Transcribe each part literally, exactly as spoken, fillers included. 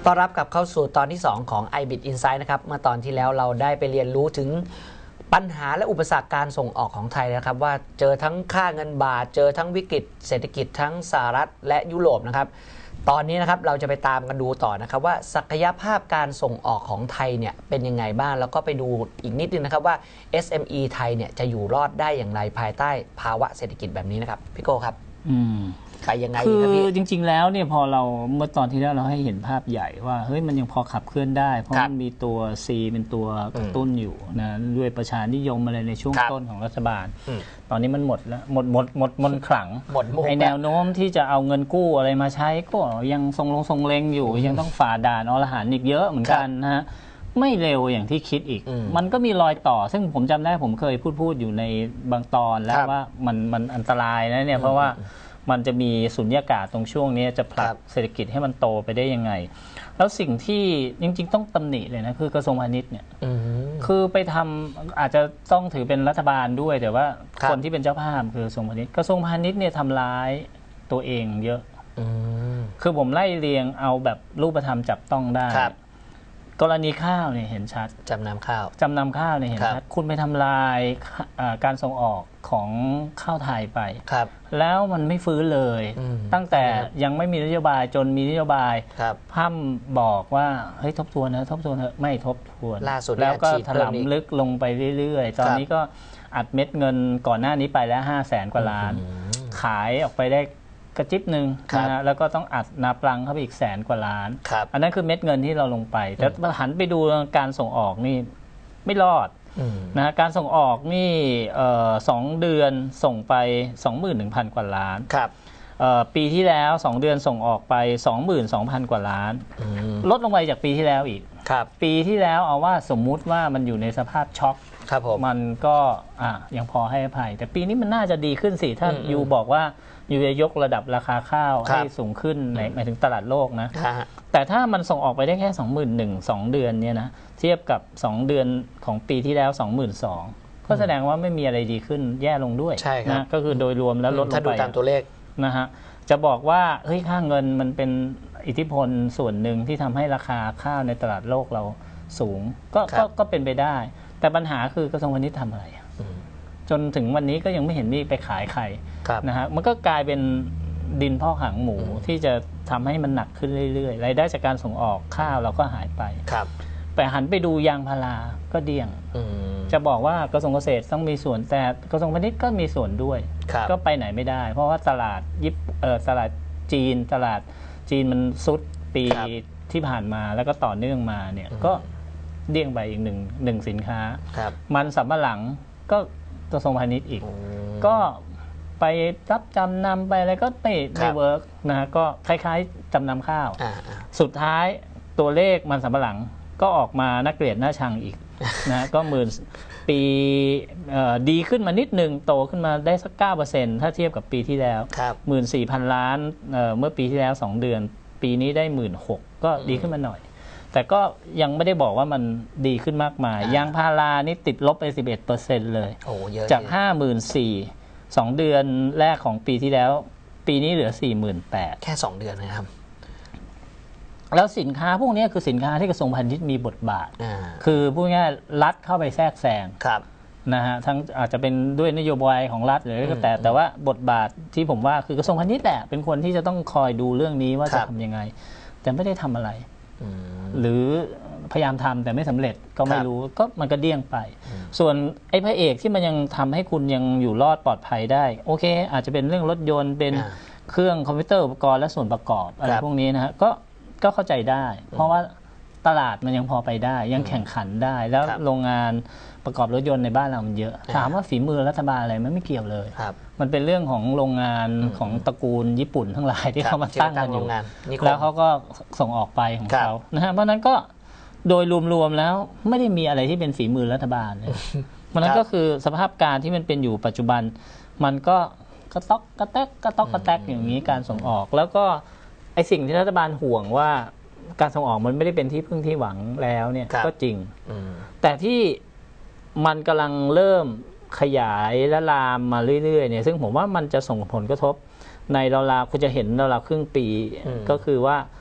ต้อนรับกลับเข้าสู่ตอนที่สองของ ไอ บี ไอ ที Insight นะครับเมื่อตอนที่แล้วเราได้ไปเรียนรู้ถึงปัญหาและอุปสรรคการส่งออกของไทยนะครับว่าเจอทั้งค่าเงินบาทเจอทั้งวิกฤตเศรษฐกิจทั้งสหรัฐและยุโรปนะครับตอนนี้นะครับเราจะไปตามกันดูต่อนะครับว่าศักยภาพการส่งออกของไทยเนี่ยเป็นยังไงบ้างแล้วก็ไปดูอีกนิดนึงนะครับว่า เอส เอ็ม อี ไทยเนี่ยจะอยู่รอดได้อย่างไรภายใต้ภาวะเศรษฐกิจแบบนี้นะครับพี่โก้ครับอืมไปยังไงคือจริงๆแล้วเนี่ยพอเราเมื่อตอนที่แล้วเราให้เห็นภาพใหญ่ว่าเฮ้ยมันยังพอขับเคลื่อนได้เพราะมันมีตัว C เป็นตัวกระตุ้นอยู่นะด้วยประชานิยมอะไรในช่วงต้นของรัฐบาลตอนนี้มันหมดแล้วหมดหมดหมดมนขลังไอแนวโน้มที่จะเอาเงินกู้อะไรมาใช้ก็ยังทรงลงทรงเลงอยู่ยังต้องฝ่าด่านอรหันต์อีกเยอะเหมือนกันนะฮะไม่เร็วอย่างที่คิดอีกมันก็มีรอยต่อซึ่งผมจำได้ผมเคยพูดพูดอยู่ในบางตอนแล้วว่ามันมันอันตรายนะเนี่ยเพราะว่ามันจะมีสุญญากาศตรงช่วงนี้จะผลักเศรษฐกิจให้มันโตไปได้ยังไงแล้วสิ่งที่จริงๆต้องตำหนิเลยนะคือกระทรวงพาณิชย์เนี่ยคือไปทำอาจจะต้องถือเป็นรัฐบาลด้วยแต่ว่าคนที่เป็นเจ้าภาพคือกระทรวงพาณิชย์กระทรวงพาณิชย์เนี่ยทำร้ายตัวเองเยอะคือผมไล่เรียงเอาแบบรูปธรรมจับต้องได้กรณีข้าวเนี่ยเห็นชัดจำนำข้าวจำนำข้าวเนี่ยเห็นชัดคุณไปทำลายการส่งออกของข้าวไทยไปแล้วมันไม่ฟื้นเลยตั้งแต่ยังไม่มีนโยบายจนมีนโยบายพร่ำบอกว่าเฮ้ยทบทวนนะทบทวนเถอะไม่ทบทวนแล้วก็ถลำลึกลงไปเรื่อยๆตอนนี้ก็อัดเม็ดเงินก่อนหน้านี้ไปแล้วห้าแสนกว่าล้านขายออกไปได้กระจิบหนึ่งนะฮะแล้วก็ต้องอัดนาปลังเข้าไปอีกแสนกว่าล้านอันนั้นคือเม็ดเงินที่เราลงไปแต่หันไปดูการส่งออกนี่ไม่รอดนะการส่งออกนี่สองเดือนส่งไป สองหมื่นหนึ่งพัน กว่าล้านปีที่แล้วสองเดือนส่งออกไป สองหมื่นสองพัน กว่าล้านลดลงไปจากปีที่แล้วอีกปีที่แล้วเอาว่าสมมุติว่ามันอยู่ในสภาพช็อคมันก็อ่ะยังพอให้อภัยแต่ปีนี้มันน่าจะดีขึ้นสิถ้ายูบอกว่ายูจะยกระดับราคาข้าวให้สูงขึ้นในหมายถึงตลาดโลกนะแต่ถ้ามันส่งออกไปได้แค่ สองหมื่นหนึ่งพัน สองเดือนเนี่ยนะเทียบกับสองเดือนของปีที่แล้ว สองหมื่นสองพัน ก็แสดงว่าไม่มีอะไรดีขึ้นแย่ลงด้วยนะก็คือโดยรวมแล้วลดลงไปถ้าดูตามตัวเลขนะฮะจะบอกว่าเฮ้ยค่าเงินมันเป็นอิทธิพลส่วนหนึ่งที่ทำให้ราคาข้าวในตลาดโลกเราสูงก็ก็เป็นไปได้แต่ปัญหาคือกระทรวงพาณิชย์ทำอะไรจนถึงวันนี้ก็ยังไม่เห็นมีไปขายใครนะฮะมันก็กลายเป็นดินพอกหางหมูที่จะทำให้มันหนักขึ้นเรื่อยๆรายได้จากการส่งออกข้าวเราก็หายไปแต่หันไปดูยางพาราก็เดี่ยงจะบอกว่ากระทรวงเกษตรต้องมีส่วนแต่กระทรวงพาณิชย์ก็มีส่วนด้วยก็ไปไหนไม่ได้เพราะว่าตลาดยิปเออตลาดจีนตลาดจีนมันซุดปีที่ผ่านมาแล้วก็ต่อเนื่องมาเนี่ยก็เดี่ยงไปอีกหนึ่งหนึ่งสินค้ามันสำปะหลังก็กระทรวงพาณิชย์อีกก็ไปรับจำนำไปอะไรก็ไม่ไม่เวิร์กนะฮะก็คล้ายๆจำนำข้าวสุดท้ายตัวเลขมันสำปะหลังก็ออกมาน่าเกลียดน่าชังอีกนะก็หมื่นปีดีขึ้นมานิดนึงโตขึ้นมาได้สัก เก้าเปอร์เซ็นต์ ถ้าเทียบกับปีที่แล้ว หนึ่งหมื่นสี่พัน ล้านเมื่อปีที่แล้วสองเดือนปีนี้ได้ หนึ่งหมื่นหกพัน ก็ดีขึ้นมาหน่อยแต่ก็ยังไม่ได้บอกว่ามันดีขึ้นมากมายยางพารานี่ติดลบไป สิบเอ็ดเปอร์เซ็นต์ เลยจาก ห้าหมื่นสี่พัน สองเดือนแรกของปีที่แล้วปีนี้เหลือ สี่หมื่นแปดพันแค่สองเดือนนะครับแล้วสินค้าพวกนี้คือสินค้าที่กระทรวงพาณิชย์มีบทบาทคือพูดง่ายๆรัฐเข้าไปแทรกแซงนะฮะทั้งอาจจะเป็นด้วยนโยบายของรัฐหรือก็แต่แต่ว่าบทบาทที่ผมว่าคือกระทรวงพาณิชย์แหละเป็นคนที่จะต้องคอยดูเรื่องนี้ว่าจะทำยังไงแต่ไม่ได้ทำอะไรหรือพยายามทำแต่ไม่สำเร็จก็ไม่รู้ก็มันก็เดี้ยงไปส่วนไอ้พระเอกที่มันยังทำให้คุณยังอยู่รอดปลอดภัยได้โอเคอาจจะเป็นเรื่องรถยนต์เป็นเครื่องคอมพิวเตอร์อุปกรณ์และส่วนประกอบอะไรพวกนี้นะฮะก็ก็เข้าใจได้เพราะว่าตลาดมันยังพอไปได้ยังแข่งขันได้แล้วโรงงานประกอบรถยนต์ในบ้านเรามันเยอะถามว่าฝีมือรัฐบาลอะไรมันไม่เกี่ยวเลยมันเป็นเรื่องของโรงงานของตระกูลญี่ปุ่นทั้งหลายที่เขามาตั้งกันอยู่แล้วเขาก็ส่งออกไปของเขานะฮะเพราะนั้นก็โดยรวมๆแล้วไม่ได้มีอะไรที่เป็นฝีมือรัฐบาลเลยเพราะนั้นก็คือสภาพการที่มันเป็นอยู่ปัจจุบันมันก็กระต๊อกกระแตกกระต๊อกกระแตกอย่างนี้การส่งออกแล้วก็ไอสิ่งที่รัฐบาลห่วงว่าการส่งออกมันไม่ได้เป็นที่พึ่งที่หวังแล้วเนี่ยก็จริงแต่ที่มันกำลังเริ่มขยายและลามมาเรื่อยๆเนี่ยซึ่งผมว่ามันจะส่งผลกระทบในราวๆคุณจะเห็นราวๆครึ่งปีก็คือว่า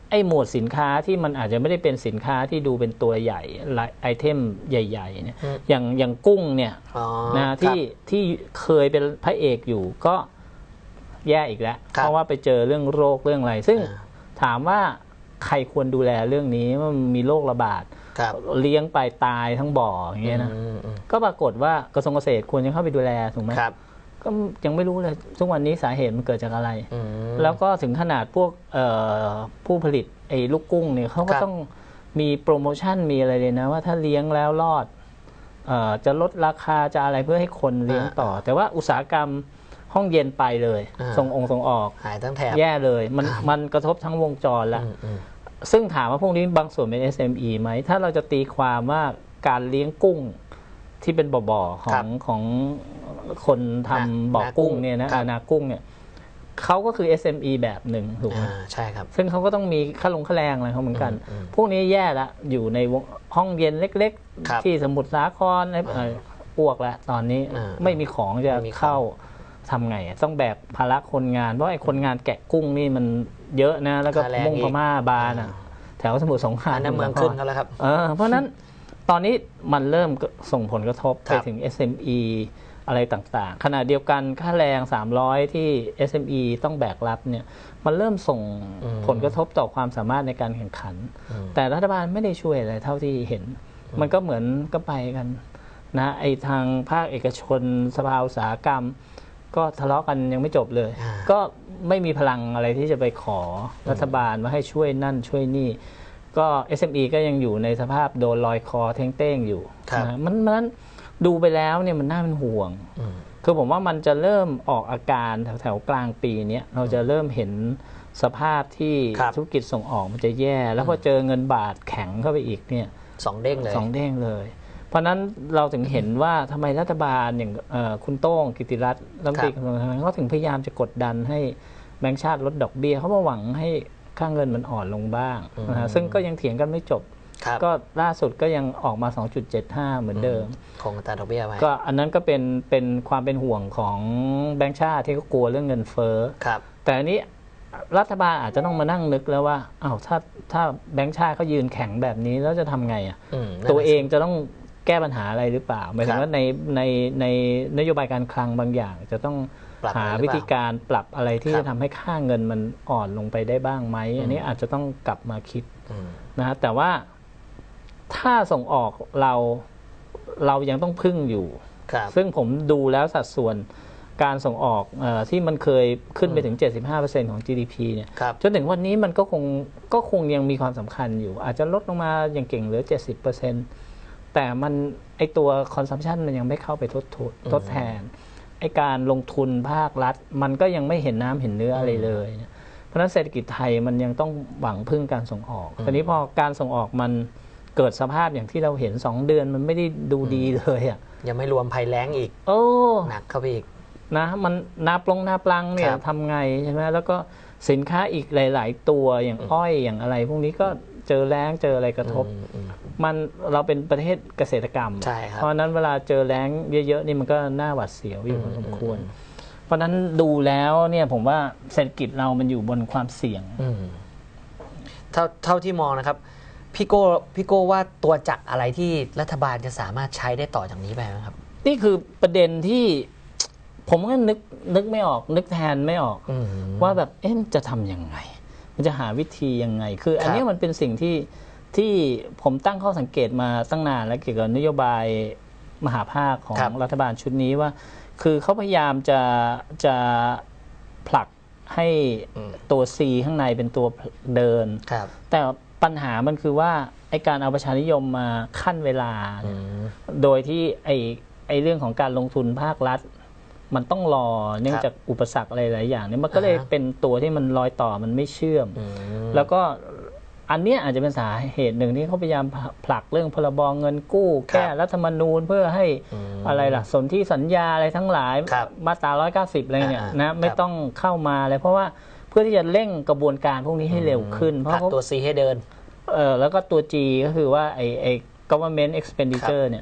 ไอ้หมวดสินค้าที่มันอาจจะไม่ได้เป็นสินค้าที่ดูเป็นตัวใหญ่ไอเทมใหญ่ๆเนี่ยอย่างอย่างกุ้งเนี่ยนะที่ที่เคยเป็นพระเอกอยู่ก็แย่อีกแล้วเพราะว่าไปเจอเรื่องโรคเรื่องอะไรซึ่งถามว่าใครควรดูแลเรื่องนี้ว่ามีโรคระบาดเลี้ยงไปตายทั้งบ่ออย่างเงี้ยนะก็ปรากฏว่ากระทรวงเกษตรควรจะเข้าไปดูแลถูกไหมก็ยังไม่รู้เลยทุกวันนี้สาเหตุมันเกิดจากอะไรแล้วก็ถึงขนาดพวกผู้ผลิตไอ้ลูกกุ้งเนี่ยเขาก็ต้องมีโปรโมชั่นมีอะไรเลยนะว่าถ้าเลี้ยงแล้วรอดจะลดราคาจะอะไรเพื่อให้คนเลี้ยงต่อแต่ว่าอุตสาหกรรมห้องเย็นไปเลยส่งองค์ส่งออกหายทั้งแถบแย่เลยมันมันกระทบทั้งวงจรแล้วซึ่งถามว่าพวกนี้บางส่วนเป็น เอส เอ็ม อี ไหมถ้าเราจะตีความว่าการเลี้ยงกุ้งที่เป็นบ่อๆของของคนทำบ่อกุ้งเนี่ยนะนากุ้งเนี่ยเขาก็คือ เอส เอ็ม อี แบบหนึ่งถูกไหมใช่ครับซึ่งเขาก็ต้องมีค่าลงค่าแรงอะไรเขาเหมือนกันพวกนี้แย่ละอยู่ในห้องเย็นเล็กๆที่สมุทรสาครอ้วกแล้วตอนนี้ไม่มีของจะเข้าทำไงต้องแบกภาระคนงานเพราะไอ้คนงานแกะกุ้งนี่มันเยอะนะแล้วก็มุ่งพม่าบานอ่ะแถวสมุทรสงครามน้ำเมืองขึ้นกันแล้วครับเพราะนั้นตอนนี้มันเริ่มส่งผลกระทบไปถึง เอส เอ็ม อี อะไรต่างๆขณะเดียวกันค่าแรงสามร้อยที่ เอส เอ็ม อี ต้องแบกรับเนี่ยมันเริ่มส่งผลกระทบต่อความสามารถในการแข่งขันแต่รัฐบาลไม่ได้ช่วยอะไรเท่าที่เห็นมันก็เหมือนก็ไปกันนะไอ้ทางภาคเอกชนสภาอุตสาหกรรมก็ทะเลาะกันยังไม่จบเลยก็ไม่มีพลังอะไรที่จะไปขอรัฐบาลว่าให้ช่วยนั่นช่วยนี่ก็ เอส เอ็ม อี ก็ยังอยู่ในสภาพโดนลอยคอเท้งเต้งอยู่นะมันมันดูไปแล้วเนี่ยมันน่าเป็นห่วงคือผมว่ามันจะเริ่มออกอาการแถวแถวกลางปีนี้เราจะเริ่มเห็นสภาพที่ธุรกิจส่งออกมันจะแย่แล้วพอเจอเงินบาทแข็งเข้าไปอีกเนี่ยสองเด้งเลยสองเด้งเลยเพราะนั้นเราถึงเห็นว่าทำไมรัฐบาลอย่างคุณโต้งกิติรัตน์รัฐมนตรีกระทรวงการคลังเขาถึงพยายามจะกดดันให้แบงก์ชาติลดดอกเบี้ยเขาหวังให้ค่าเงินมันอ่อนลงบ้างนะฮะซึ่งก็ยังเถียงกันไม่จบก็ล่าสุดก็ยังออกมา สองจุดเจ็ดห้า เหมือนเดิมคงอัตราดอกเบี้ยไว้ก็อันนั้นก็เป็นเป็นความเป็นห่วงของแบงก์ชาติที่เขากลัวเรื่องเงินเฟ้อแต่อันนี้รัฐบาลอาจจะต้องมานั่งนึกแล้วว่าอ้าวถ้าถ้าแบงก์ชาติเขายืนแข็งแบบนี้แล้วจะทำไงอ่ะตัวเองจะต้องแก้ปัญหาอะไรหรือเปล่าหมายถึงว่าในในในนโยบายการคลังบางอย่างจะต้องหาวิธีการปรับอะไรที่จะทำให้ค่าเงินมันอ่อนลงไปได้บ้างไหมอันนี้อาจจะต้องกลับมาคิดนะแต่ว่าถ้าส่งออกเราเรายังต้องพึ่งอยู่ซึ่งผมดูแล้วสัดส่วนการส่งออกเอ่อที่มันเคยขึ้นไปถึง เจ็ดสิบห้าเปอร์เซ็นต์ ของ จี ดี พี เนี่ยจนถึงวันนี้มันก็คงก็คงยังมีความสำคัญอยู่อาจจะลดลงมาอย่างเก่งเหลือ เจ็ดสิบเปอร์เซ็นต์ แต่มันไอตัวคอนซัมชันมันยังไม่เข้าไปทดทดแทนไอการลงทุนภาครัฐมันก็ยังไม่เห็นน้ำเห็นเนื้ออะไรเลยเพราะฉะนั้นเศรษฐกิจไทยมันยังต้องหวังพึ่งการส่งออกทีนี้พอการส่งออกมันเกิดสภาพอย่างที่เราเห็นสองเดือนมันไม่ได้ดูดีเลยอ่ะยังไม่รวมภัยแล้งอีกโอ้หนักเข้าไปอีกนะมันนาปลงนาปลังเนี่ยทำไงใช่ไหมแล้วก็สินค้าอีกหลายๆตัวอย่างอ้อยอย่างอะไรพวกนี้ก็เจอแล้งเจออะไรกระทบมันเราเป็นประเทศเกษตรกรรมเพราะนั้นเวลาเจอแล้งเยอะๆนี่มันก็น่าหวาดเสียวอยู่พอสมควรเพราะนั้นดูแล้วเนี่ยผมว่าเศรษฐกิจเรามันอยู่บนความเสี่ยงเท่าเท่าที่มองนะครับพี่โก้พี่โก้ว่าตัวจักรอะไรที่รัฐบาลจะสามารถใช้ได้ต่อจากนี้ไปไหมครับนี่คือประเด็นที่ผมก็นึกนึกไม่ออกนึกแทนไม่ออกว่าแบบเอ๊ะจะทำยังไงมันจะหาวิธียังไงคืออันนี้มันเป็นสิ่งที่ที่ผมตั้งข้อสังเกตมาตั้งนานแล้วเกี่ยวกับนโยบายมหาภาคของรัฐบาลชุดนี้ว่าคือเขาพยายามจะจะผลักให้ตัว C ข้างในเป็นตัวเดินแต่ปัญหามันคือว่าไอการเอาประชานิยมมาขั้นเวลาโดยที่ไอไอเรื่องของการลงทุนภาครัฐมันต้องรอเนื่องจากอุปสรรคอะไรหลายอย่างเนี่ยมันก็เลยเป็นตัวที่มันรอยต่อมันไม่เชื่อมแล้วก็อันนี้อาจจะเป็นสาเหตุหนึ่งที่เขาพยายามผลักเรื่องพรบเงินกู้แก้รัฐธรรมนูญเพื่อให้อะไรล่ะสนธิสัญญาอะไรทั้งหลายมาตราหนึ่งร้อยเก้าสิบอะไรเนี่ยนะไม่ต้องเข้ามาเลยเพราะว่าเพื่อที่จะเร่งกระบวนการพวกนี้ให้เร็วขึ้นเพราะตัว C ให้เดินเออแล้วก็ตัว G ก็คือว่าไอไอ government expenditure เนี่ย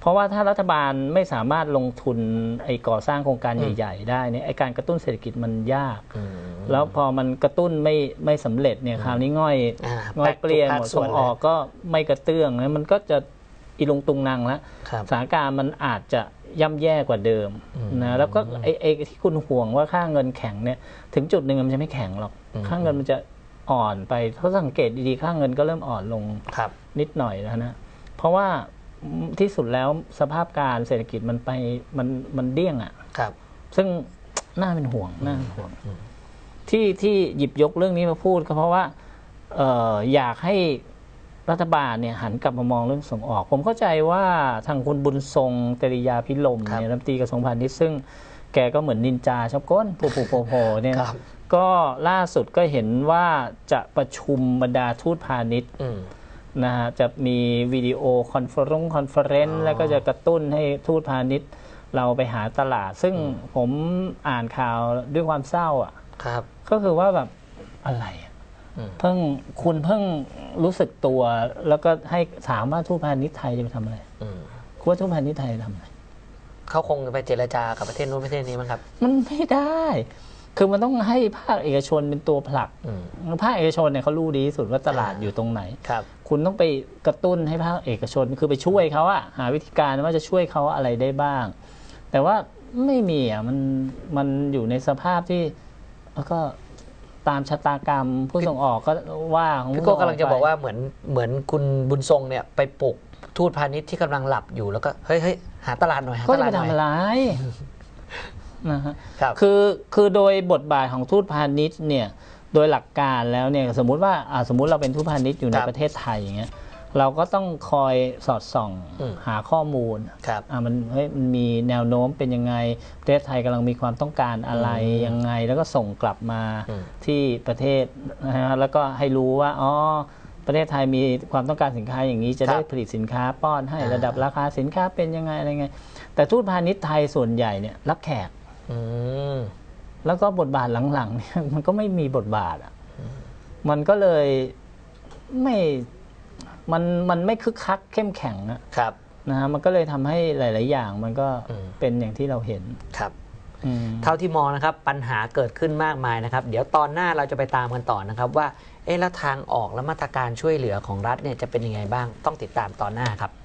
เพราะว่าถ้ารัฐบาลไม่สามารถลงทุนไอ้ก่อสร้างโครงการใหญ่ๆได้เนี่ยไอ้การกระตุ้นเศรษฐกิจมันยากแล้วพอมันกระตุ้นไม่ไม่สำเร็จเนี่ยคราวนี้ง่อยง่อยเปลี่ยนหมดส่งออกก็ไม่กระเตื้องนะมันก็จะอีลุงตุงนังแล้วสถานการณ์มันอาจจะย่ำแย่กว่าเดิมนะแล้วก็ไอ้ไอ้ที่คุณห่วงว่าค่าเงินแข็งเนี่ยถึงจุดหนึ่งมันจะไม่แข็งหรอกค่าเงินมันจะอ่อนไปถ้าสังเกตดีๆค่าเงินก็เริ่มอ่อนลงนิดหน่อยแล้วนะเพราะว่าที่สุดแล้วสภาพการเศรษฐกิจมันไปมันมันเดี้ยงอ่ะซึ่งน่าเป็นห่วงน่าเป็นห่วงที่ที่หยิบยกเรื่องนี้มาพูดก็เพราะว่าเอ่ออยากให้รัฐบาลเนี่ยหันกลับมามองเรื่องส่งออกผมเข้าใจว่าทางคุณบุญทรงตริยาพิลมเนี่ยรัฐมนตรีกระทรวงพาณิชย์ซึ่งแกก็เหมือนนินจาชอบก้นปูปูโผโผเนี่ยก็ล่าสุดก็เห็นว่าจะประชุมบรรดาทูตพาณิชย์นะฮะจะมีวิดีโอคอนเฟอเรนซ์คอนเฟอเรนซ์แล้วก็จะกระตุ้นให้ทูตพาณิชย์เราไปหาตลาดซึ่งผมอ่านข่าวด้วยความเศร้าอ่ะครับก็คือว่าแบบอะไรเพิ่งคุณเพิ่งรู้สึกตัวแล้วก็ให้ถามว่าทูตพาณิชย์ไทยจะไปทำอะไรคุณว่าทูตพาณิชย์ไทยทำอะไรเขาคงไปเจรจากับประเทศนู้นประเทศนี้มั้งครับมันไม่ได้คือมันต้องให้ภาคเอกชนเป็นตัวผลักภาคเอกชนเนี่ยเขารู้ดีที่สุดว่าตลาดอยู่ตรงไหนคุณต้องไปกระตุ้นให้ภาคเอกชนคือไปช่วยเขาอะหาวิธีการว่าจะช่วยเขาอะไรได้บ้างแต่ว่าไม่มีอะมันมันอยู่ในสภาพที่แล้วก็ตามชะตากรรมผู้ส่งออกก็ว่าของพี่โก้กำลังจะบอกว่าเหมือนเหมือนคุณบุญทรงเนี่ยไปปลุกทูตพาณิชย์ที่กำลังหลับอยู่แล้วก็เฮ้ยเฮ้ยหาตลาดหน่อยหาตลาดหน่อยก็จะไปทำอะไรนะฮะคือคือโดยบทบาทของทูตพาณิชย์เนี่ยโดยหลักการแล้วเนี่ยสมมุติว่าสมมุติเราเป็นทูตพาณิชย์อยู่ในประเทศไทยอย่างเงี้ยเราก็ต้องคอยสอดส่องหาข้อมูลอ่ามันเฮ้ยมันมีแนวโน้มเป็นยังไงประเทศไทยกำลังมีความต้องการอะไรยังไงแล้วก็ส่งกลับมาที่ประเทศนะฮะแล้วก็ให้รู้ว่าอ๋อประเทศไทยมีความต้องการสินค้าอย่างนี้จะได้ผลิตสินค้าป้อนให้ระดับราคาสินค้าเป็นยังไงอะไรไงแต่ทูตพาณิชย์ไทยส่วนใหญ่เนี่ยรับแขกแล้วก็บทบาทหลังๆเนี่ยมันก็ไม่มีบทบาทอ่ะมันก็เลยไม่มันมันไม่คึกคักเข้มแข็งนะครับนะฮะมันก็เลยทำให้หลายๆอย่างมันก็เป็นอย่างที่เราเห็นครับเท่าที่มองนะครับปัญหาเกิดขึ้นมากมายนะครับเดี๋ยวตอนหน้าเราจะไปตามกันต่อนะครับว่าเอ๊ะแล้วทางออกและมาตรการช่วยเหลือของรัฐเนี่ยจะเป็นยังไงบ้างต้องติดตามตอนหน้าครับ